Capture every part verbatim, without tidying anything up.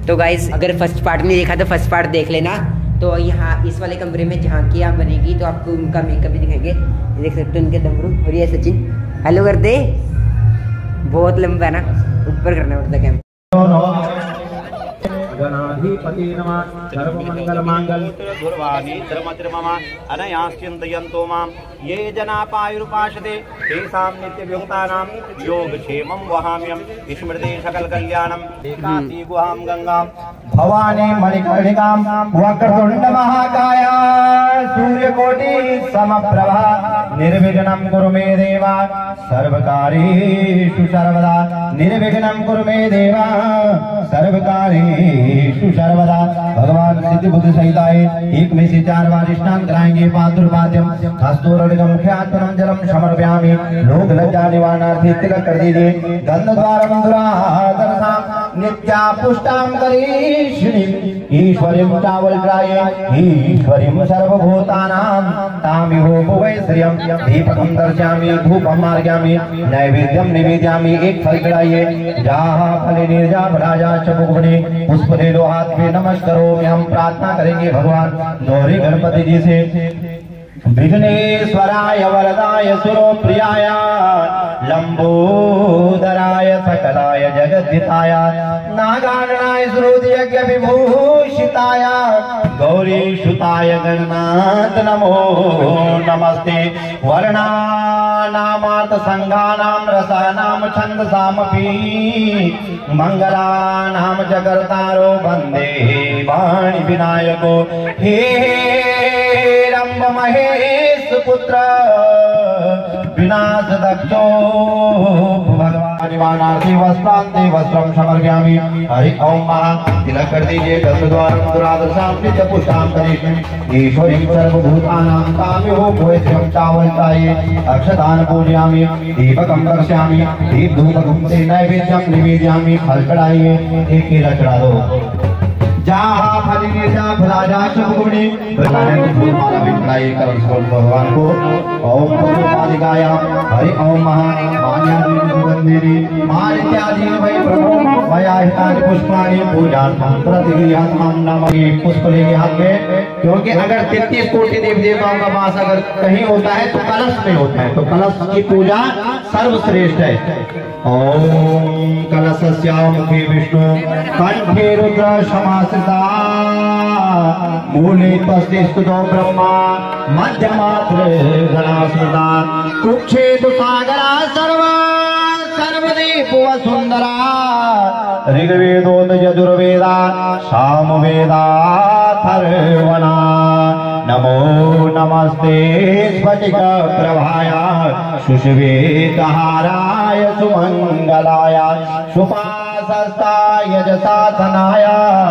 तो गाइस अगर first part नहीं देखा तो फर्स्ट पार्ट देख लेना। तो यहाँ इस वाले कमरे में झांकियाँ बनेगी तो आपको उनका मेकअप भी दिखाएंगे। देख सकते हो उनके डमरू। और ये सचिन हेलो कर दे, बहुत लंबा है ना, ऊपर करना पड़ता कैमरा। गणाधिपति नमः सर्वमंगल मांगल्ये दुर्वाणी धर्मधर्मम अनयाश्चिन्तयन्तो मां ये जनापायुरुपासते तेषां नित्यविमुक्तानां योगक्षेमं वहाम्यं स्मृते सकलकल्याणम् एकाकी गुहां गंगां भवानी मणिकर्णिकां वक्रतुण्ड महाकाय सूर्यकोटि समप्रभा निर्विघ्नं कुरु मे देव सर्वकार्येषु सर्वदा निर्विघ्नं कुरु मे देव सर्वकार्येषु सर्वदा। भगवान सिद्धि बुद्धि सहिताय एक में से चार बार स्नान कराएंगे। पादुर्पाद्यम हस्तोरगम ख्यातनम जलम समर्पयामि। लोक लज्जा निवारणार्थे तिलक कर दीजिए। गंध द्वारम दुरादर्शा नित्या पुष्टाम करीषिणी ईश्वरीं चावलराय ईश्वरीं सर्वभूतानां तामिहो भुवैश्रियं दीपकं दर्शयामि धूपं मार्गयामि नैवेद्यं निवेदयामि। एक फल चढ़ाइए। जाहा फले निर्जा भराजा चमुगबने पुष्प ले लो हाथ में नमस्कारो में हम प्रार्थना करेंगे भगवान गौरी गणपति जी से। विघ्नेश्वराय वरदाय सुरो प्रियाय लंबोदराय सकलाय जगद्धिताय नागाननाय श्रुति यज्ञ विभूषिताय गौरी सुताय गणनाथ नमो नमस्ते। वर्णानामार्थ संघानां रसानां छन्दसामपि मंगलानां जगर्तारो वन्दे वाणी विनायको हे रंभ महेश पुत्र विनाश दक्षो भगवान निवारणार्थे वस्त्रांते वस्त्रम समर्पयामि। हरि ओम महा तिलक कर दीजिए। गंधद्वारम दुरादर्शां नित्य पुष्टां करिष्यामि ईश्वरीं सर्वभूतानां तामिहो भुवैश्रियं चावलराय अक्षतान् पूजयामि दीपकं दर्शयामि दीप धूपं नैवेद्यं निवेदयामि। फल चढ़ाइए। एक केला चढ़ा दो। जहाँ फली निर्जा फलाजा शुभगुणी माला विकराई करम सोल भगवान को ओम पुष्पादिकाय हरि ओम महा मान्यादिनी मान इत्यादि वै प्रभु मया हितानि पुष्पाणि पूजार्थं प्रतिगृह्णामि नमः। पुष्प लेंगे हाथ में, क्योंकि अगर तैंतीस कोटि देवी देवताओं का वास अगर कहीं होता है तो कलश में होता है, तो कलश की पूजा सर्वश्रेष्ठ है। ओम कलशस्यां मुखे विष्णु कंठे रुद्र समाश्रिता मूले तस्य स्तुतो ब्रह्मा मध्यमात्र गणाश्रिता कुक्षेतु सागरा सर्व सर्वदीप वसुंधरा ऋग्वेदोत यजुर्वेदा सामवेदा अथर्वणा नमो नमस्ते स्फटिक प्रभाय सुश्वेतहाराय सुमंगलाय सुपासस्ताय यजसासनाय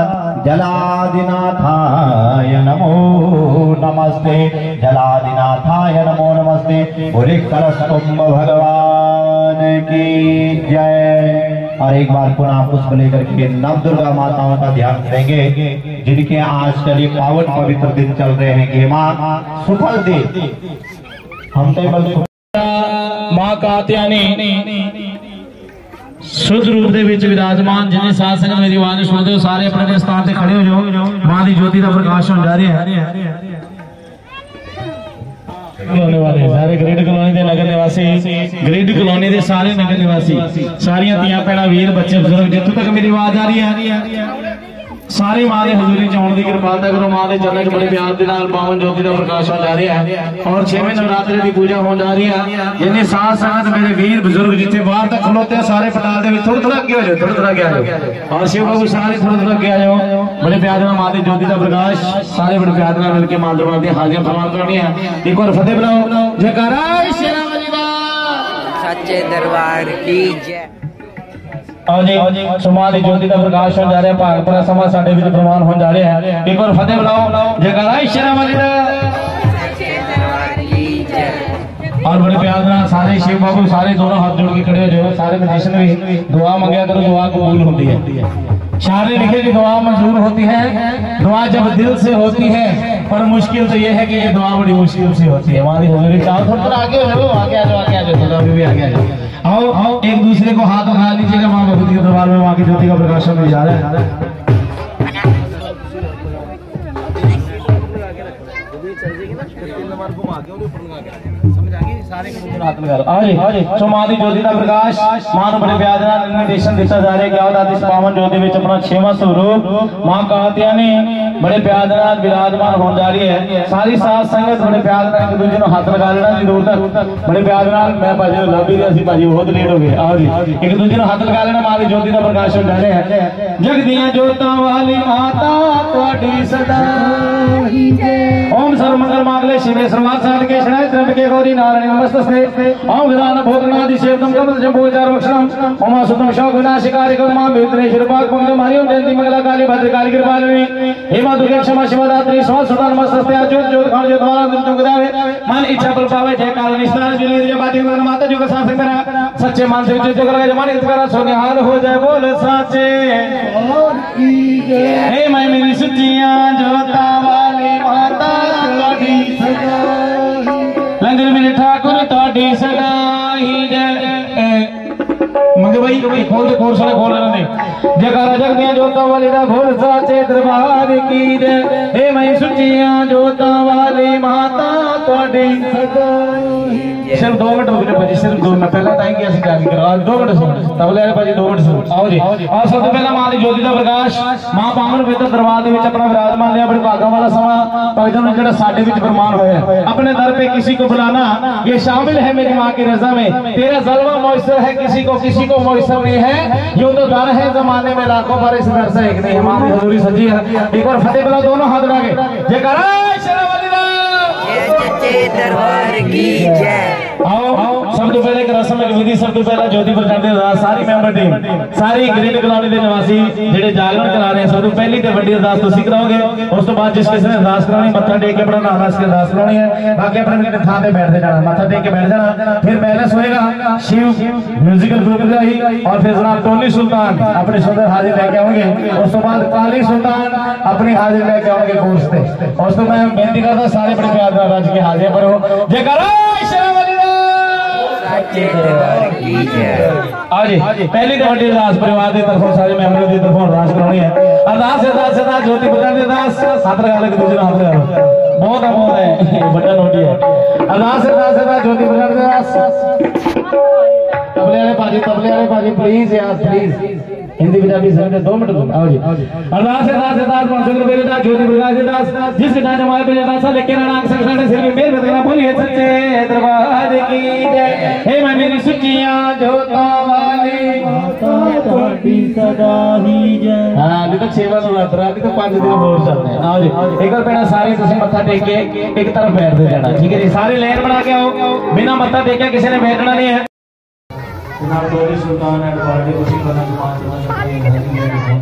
जलादिनाथाय नमो नमस्ते जलादिनाथाय नमो नमस्ते। बोले कलशकुंभ भगवान की जय। और एक बार पुनः पुष्प लेकर के नव दुर्गा माताओं का ध्यान करेंगे जिनके आज चलिए पावन पवित्र दिन चल रहे हैं कि माँ सुफल दे हम टेबल मां कात्यायनी शुद्ध रूप ਦੇ ਵਿੱਚ विराजमान जिन्हें साथ संग मेरी आवाज सुनते हो सारे अपने स्थान से खड़े हो जाओ। मां की ज्योति का प्रकाश हो जा रहा है। होने वाले सारे ग्रिड कॉलोनी के नगर निवासी ग्रिड कॉलोनी के सारे नगर निवासी सारियां धीआं भैणां वीर बच्चे बुजुर्ग जितों तक मेरी आवाज आ रही है सारे मां के हजूरी चाउण की कृपालता करो। मां के चरणों च बड़े प्यार के नाल पावन ज्योति का प्रकाश हो जा रहा है और छेवें नवरात्रे की पूजा हो जा रही है। जिन्हें साथ संगत मेरे वीर बुजुर्ग जिथे बाहर तक खलोते सारे पटाल के थोड़ा थोड़ा अगे हो जाओ थोड़ा थोड़ा अगे आ जाओ और शिव बाबू सारे थोड़ा थोड़ा अगे आ जाओ। बड़े प्यार नाल मां की ज्योति का प्रकाश सारे बड़े प्यार नाल मिलकर मां दरबार दी हाजिरियां फरमान करनी है। एक बार फतेह बुलाओ जयकारा शेरा वाली दा सच्चे दरबार की जय। आओ जी सुमां दी ज्योति का प्रकाश हो जा रहा है। भागपुरा समा साडे विच प्रमाण हो जा रहा है। एक बार फतेह बुलाओ जयकारा शेरा वाली दा सच्चे दरबार की जय। और बड़े प्यार नाल सारे शिव बाबू सारे दोनों हाथ जोड़ के खड़े हो जाओ। सारे मैजिशियन भी दुआ मंगया करो, दुआ कबूल होती है। सारे लिखे की दुआ मंजूर होती है। दुआ जब दिल से होती है, पर मुश्किल तो ये है कि ये दुआ बड़ी मुश्किल से होती है। हमारी हजूरी चाहो थोड़ा थोड़ा आगे हो जाओ, आगे आ जाओ, आगे आ जाओ, अभी भी आगे आ जाओ। आओ आओ एक दूसरे को हाथ उठा लीजिएगा। माँ भगवती के दरबार में माँ की ज्योति का प्रकाशन हो जा रहा है। हाथ लगा लो। आ जी सो मां दी ज्योति का प्रकाश मां ਨੂੰ बड़े प्यार ਨਾਲ निर्देशन ਦਿੱਤਾ ਜਾ ਰਿਹਾ ਕਿ ਆਓ ਦਾਦੀ ਪਾਵਨ ज्योति ਵਿੱਚ ਆਪਣਾ ਛੇਵਾਂ ਸਰੂਪ मां ਕਾਤਿਆਨੀ बड़े प्यार ਨਾਲ विराजमान होने जा रही है। सारी साध संगत बड़े प्यार ਨਾਲ एक दूसरे ਨੂੰ हथ लगा लेना जरूर तक बड़े प्यार ਨਾਲ मैं भाजी ਨੂੰ लभी ਅਸੀਂ भाजी बहुत लेट हो गए। आओ जी एक दूसरे ਨੂੰ हथ लगा लेना मां ਦੀ ज्योति ਦਾ प्रकाश हो जा रहा है। जग ਦੀਆਂ ਜੋਤਾਂ वाली माता ਤੁਹਾਡੀ सदा ही जय। ओम सर्व मंगल मांगल्ये शिवे सर्वार्थ साधके शरण्ये त्र्यंबके गौरी नारायणी नमस्तस्ते। ओम विधान भूतनादि सेवतम कमल जंबो चार वक्षणम ओम सुतम शोक विनाशिकारी गौमा वित्रे शिरपाक मंगल हरिओम जयंती मंगला काली भद्रकाली कृपालिनी हे मां दुर्गे क्षमा शिवदात्री स्व सुदान नमस्तस्ते। ज्योत ज्योत खान ज्योत वाला दिन तुमगदावे मन इच्छा बल पावे जय काल निस्तार जुले जय बाती मन माता जो का साथ मेरा सच्चे मन से जो कर जमाने करा सोनिहार हो जाए बोल साचे और की जय। हे मैं मेरी सुचियां जोता वाली माता ਤੁਹਾਡੀ सदा लंगर मेरे ठाकुर ਤੁਹਾਡੀ सदा ही जय। मंगे भाई खोल दे खोल सारे खोल लेने जयकारा जग दियां जोतां वाली दा खोल साचे दरबार की जय। हे मैं सुचियां जोतां वाली माता ਤੁਹਾਡੀ सदा सिर्फ दो मिनट रुक जाओ भाजी सिर्फ दो मिनट पहले टाइम की जाके करो दो मिनट सुन तबले वाले भाजी दो मिनट सुन। आओ जी और सबसे पहला मां दी ज्योति का प्रकाश मां पावन पवित्र दरबार ਦੇ ਵਿੱਚ ਆਪਣਾ ਵਿਰਾਜਮਾਨ ਲਿਆ बड़े भागा वाला समा भगतों ने ਜਿਹੜਾ ਸਾਡੇ ਵਿੱਚ फरमान होया अपने दर पे किसी को बुलाना ये शामिल है मेरी मां की रजा में। तेरा जलवा मौसर है किसी को किसी को मौसर नहीं है यूं तो दर है जमाने में लाखों पर इस दर से एक नहीं है। मां की हजूरी सजी है एक बार फतेह बुला दोनों हाथ लगा के जयकारा शेरावाली दा जय सच्चे दरबार की जय। आओ सब तो पहले एक रस्म एक विधि सब तो पहला ज्योति प्रकाश ਦੇ ਅਰਦਾਸ ਸਾਰੀ ਮੈਂਬਰ ਟੀਮ ਸਾਰੀ ਗ੍ਰੀਨ ਕਲੋਨੀ ਦੇ ਨਿਵਾਸੀ ਜਿਹੜੇ ਜਾਗਰਣ ਕਰਾ ਰਹੇ ਸਭ ਤੋਂ ਪਹਿਲੀ ਤੇ ਵੱਡੀ ਅਰਦਾਸ ਤੁਸੀਂ ਕਰਾਓਗੇ। ਉਸ ਤੋਂ ਬਾਅਦ ਜਿਸ ਕਿਸੇ ਨੇ ਅਰਦਾਸ ਕਰਾਉਣੀ ਮੱਥਾ ਟੇਕ ਕੇ ਆਪਣਾ ਨਾਮ ਵਾਸਤੇ ਅਰਦਾਸ ਕਰਾਉਣੀ ਹੈ ਬਾਕੀ ਆਪਣੇ ਆਪਣੇ ਥਾਂ ਤੇ ਬੈਠਦੇ ਜਾਣਾ ਮੱਥਾ ਟੇਕ ਕੇ ਬੈਠ ਜਾਣਾ। ਫਿਰ महलस होएगा शिव म्यूजिकल ग्रुप का ही और फिर जनाब टोनी सुल्तान अपने सुंदर हाजिर लेके आएंगे। उस तो बाद काली सुल्तान अपनी हाजिर लेके आएंगे कोर्स पे। उस तो मैं बेनती करता सारे बड़े प्यार राज की हाजिर पर हो जयकारा शेरावाली आज पहली तो बड़ी अरदास परिवार की तरफों सारे मेंबरों की तरफों अरदास करानी है। अरदास अरदास अरदास ज्योति प्रकाश की अरदास हाथ लगा ले दूसरे हाथ लगा लो बहुत अमोल है बड़ा नोटी है। अरदास अरदास अरदास ज्योति प्रकाश की अरदास तबले वाले पाजी तबले वाले पाजी प्लीज यार प्लीज हिंदी पंजाबी समझ दो मिनट आओ जी अरदास अरदास अरदास मंसूर मेरे दा ज्योति प्रकाश अरदास जिस गाने जमाए पे अरदास लेके राणा संग साडे सिर में मेर बदला बोलिए सच्चे दरबार की जय। हे मैं मेरी सुचियां जोता वाली माता ਤੁਹਾਡੀ सदा ही जय। हां अभी तक सेवा तो यात्रा अभी तो पांच दिन और चलते हैं। आओ जी एक बार पहले सारे तुम मत्था टेक के एक तरफ बैठ दे जाना ठीक है जी। सारे लाइन बना के आओ बिना मत्था टेके किसी ने बैठना नहीं है। जनाब टोनी सुल्तान एंड पार्टी को ठीक करना जमात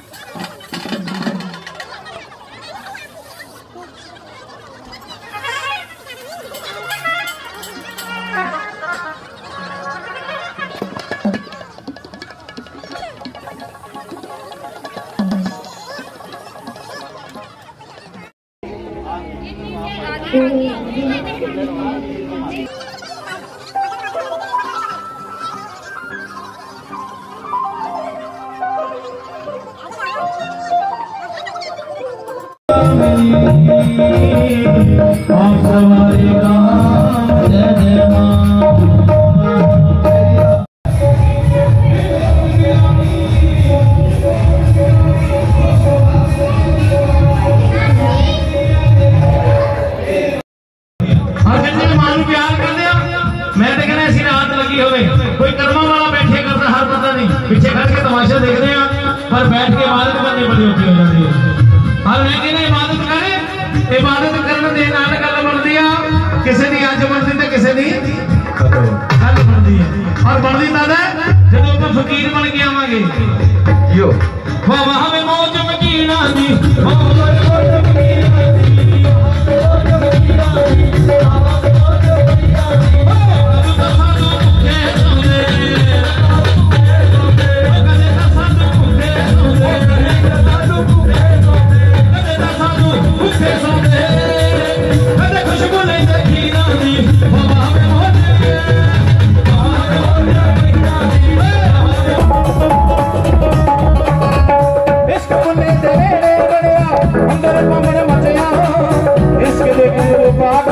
आप सवारी कहाँ जय जय माँ कोई कर्मा वाला बैठे करता हर पता नहीं पीछे खड़ के तमाशा देखते हैं पर बैठ के इबादत करनी बड़ी होती हो जाती है। हर लेकिन इबादत करे इबादत करने दे नाल गल बनती है किसी दी अज बनती ते किसी दी कल बनती है और बनती तद जब ਆਪਾਂ फकीर बन के आवांगे यो वाह वाह में मौज मकीना दी मौज मकीना दी मौज मकीना दी अंदर पमन मचया इसके देख पाक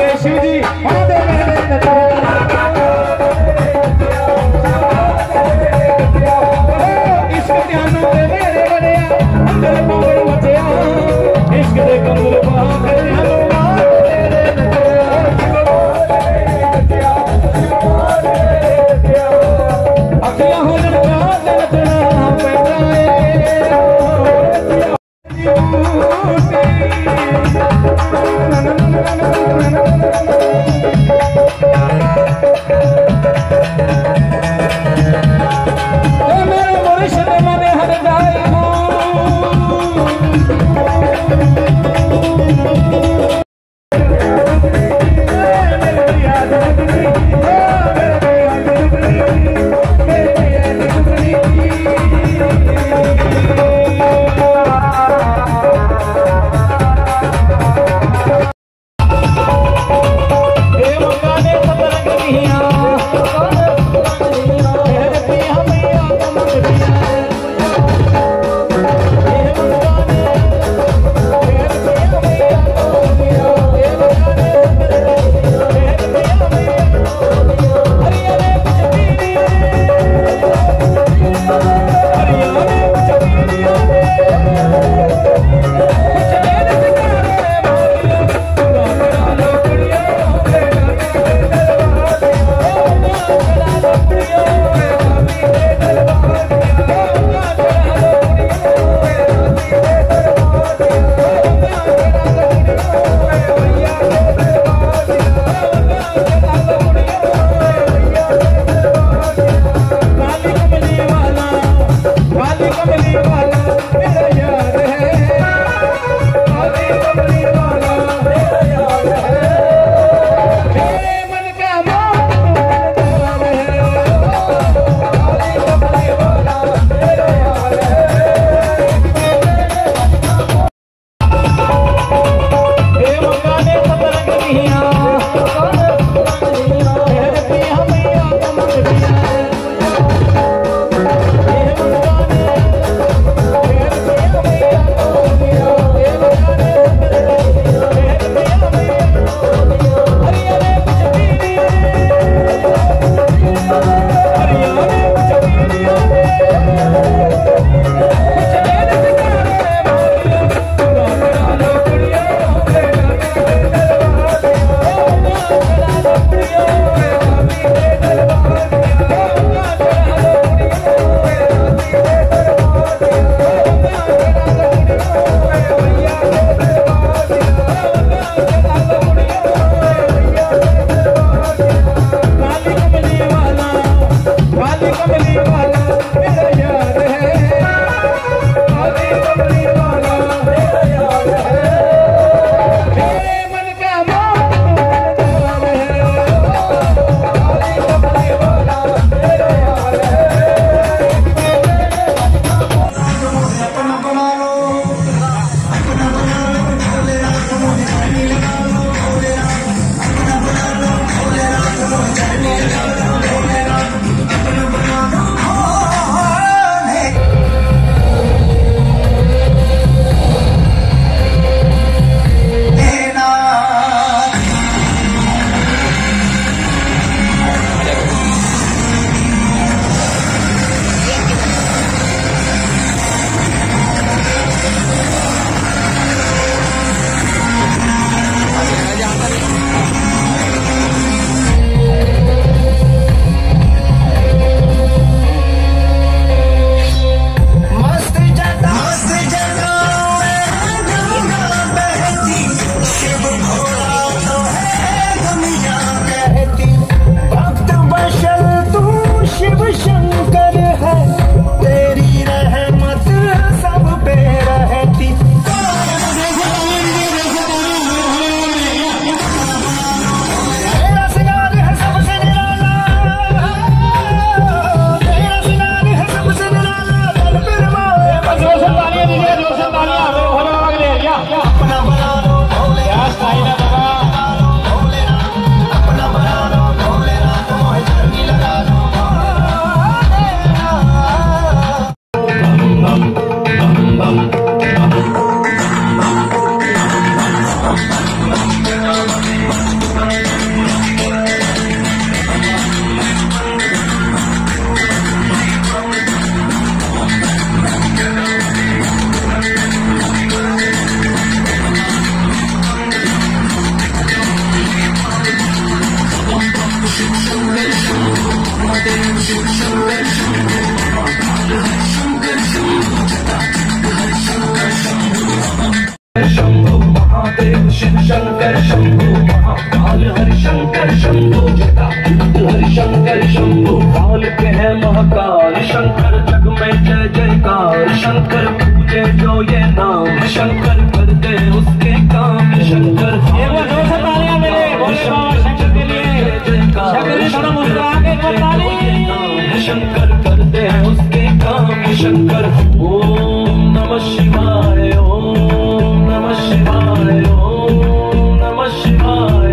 महादेव शिव शंकर शंभु महाकाल हरि शंकर शंभु जटायुक्त हरि शंकर शंभु काल के है महाकाल शंकर जग में जय जयकार शंकर पूजे जो ये नाम शंकर कर दे उसके काम शंकर एक बार जोर से तालियां मिले भोले बाबा शंकर के लिए। शंकर जी थोड़ा मुस्कुरा के एक बार ताली। शंकर कर दे उसके काम शंकर। ओम नमः शिवाय ओम नमः शिवाय ओम नमः शिवाय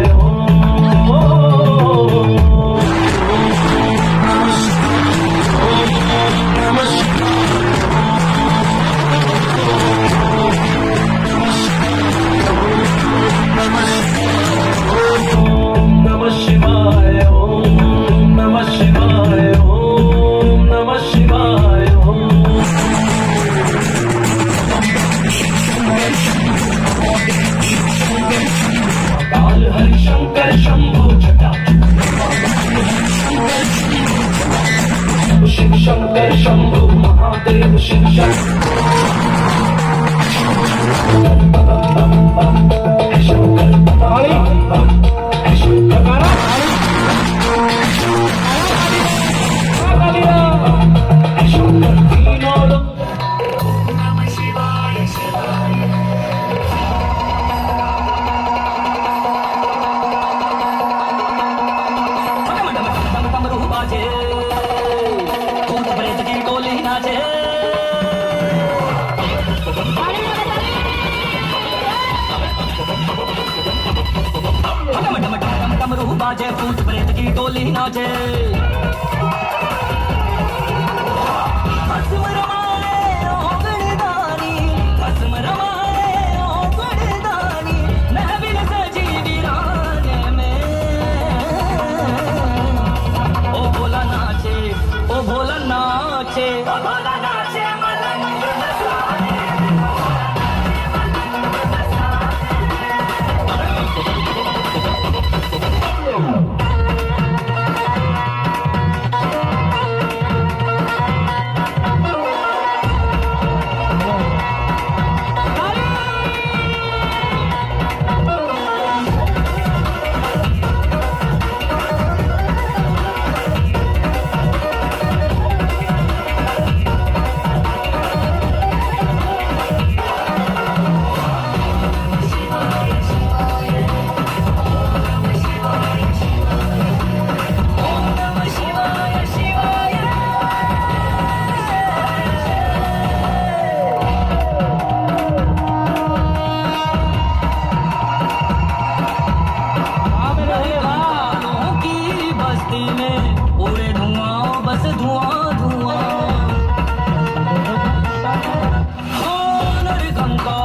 शिव शंकर शंभु महादेव शिव शंकर बाजे भूत प्रेत की टोली नाचे भस्म रमाए ओ गणदानी भस्म रमाए ओ गणदानी महफिल सजी वीराने में ओ भोला नाचे ओ भोला नाचे ओ भोला नाचे मलंग कंका